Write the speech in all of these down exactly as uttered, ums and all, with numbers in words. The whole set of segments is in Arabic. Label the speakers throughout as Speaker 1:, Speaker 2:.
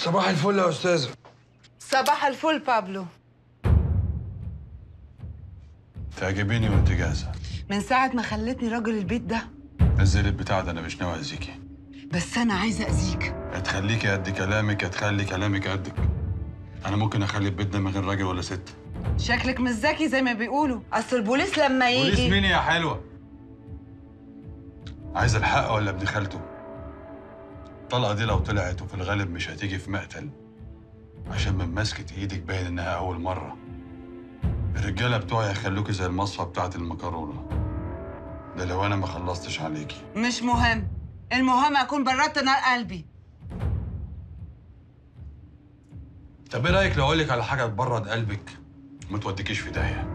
Speaker 1: صباح الفل يا استاذه.
Speaker 2: صباح الفل بابلو.
Speaker 3: تعجبيني وانت جاهزه.
Speaker 2: من ساعة ما خلتني راجل البيت ده.
Speaker 3: نزلي البتاع ده، انا مش ناوي اذيكي.
Speaker 2: بس أنا عايزة أذيك.
Speaker 3: هتخليكي قد كلامك، هتخلي كلامك قدك. انا ممكن اخلي البيت ده من غير راجل ولا ست.
Speaker 2: شكلك مش ذكي زي ما بيقولوا، أصل البوليس لما يجي.
Speaker 3: بوليس مين يا حلوه؟ عايزه الحق ولا ابن خالته؟ الطلقه دي لو طلعت، وفي الغالب مش هتيجي في مقتل، عشان من مسكة ايدك باين انها اول مره. الرجاله بتوعي هيخلوكي زي المصفى بتاعت المكرونه. ده لو انا ما خلصتش عليكي.
Speaker 2: مش مهم، المهم أكون بردت نار قلبي.
Speaker 3: طب ايه رايك لو اقول لك على حاجه تبرد قلبك وما توديكيش في داهيه؟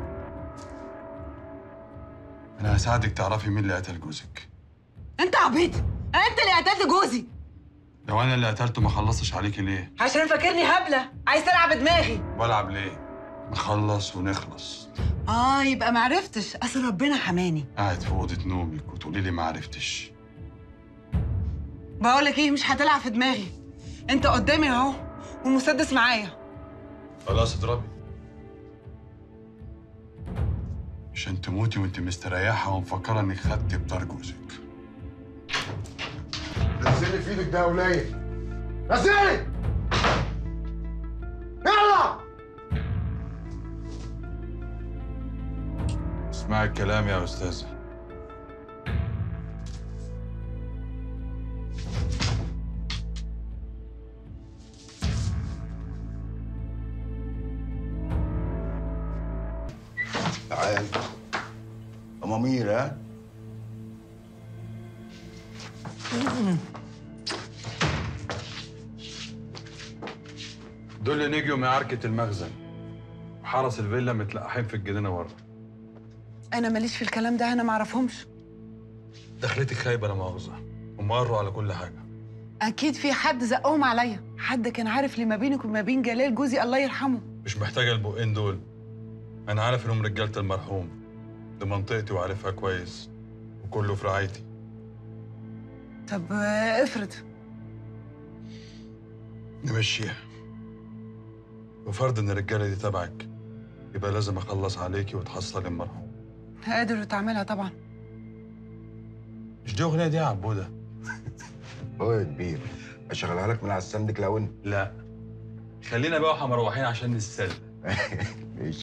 Speaker 3: انا هساعدك تعرفي مين اللي قتل جوزك.
Speaker 2: أنت عبيط، أنت اللي قتلت جوزي.
Speaker 3: لو انا اللي قتلته ما خلصتش عليكي ليه؟
Speaker 2: عشان فاكرني هبلة، عايز تلعب دماغي.
Speaker 3: بلعب ليه؟ نخلص ونخلص.
Speaker 2: آه يبقى معرفتش، أصل ربنا حماني.
Speaker 3: قاعد في اوضه نومك وتقولي لي ما عرفتش.
Speaker 2: بقولك إيه، مش هتلعب في دماغي. أنت قدامي أهو والمسدس معايا.
Speaker 3: خلاص اضربي، عشان تموتي وانت مستريحه ومفكره انك خدتي بطار جوزك.
Speaker 1: نزلي في ايدك ده يا وليه. نزلي يلا.
Speaker 3: اسمعي الكلام يا استاذه.
Speaker 4: تعال أمامير. ها
Speaker 3: دول اللي نجوا من عركه المخزن، وحرس الفيلا متلقحين في الجنينه بره.
Speaker 2: أنا ماليش في الكلام ده، أنا معرفهمش.
Speaker 3: دخلتك خايبه لا مؤاخذه، ومروا على كل حاجه.
Speaker 2: أكيد في حد زقهم عليا، حد كان عارف لي ما بينك وما بين جلال جوزي الله يرحمه.
Speaker 3: مش محتاجه البقين دول، انا عارف انهم رجاله المرحوم. دي منطقتي وعارفها كويس، وكله في رعايتي.
Speaker 2: طب آه، افرض.
Speaker 3: نمشيها، وفرض ان الرجاله دي تبعك، يبقى لازم اخلص عليكي وتحصلي المرحوم.
Speaker 2: قادر تعملها طبعا.
Speaker 3: مش دي اغنيه دي يا عبوده؟
Speaker 4: هو يا كبير أشغلها لك من على السندك لون.
Speaker 3: لا، خلينا بقى واحنا مروحين عشان نتسلى.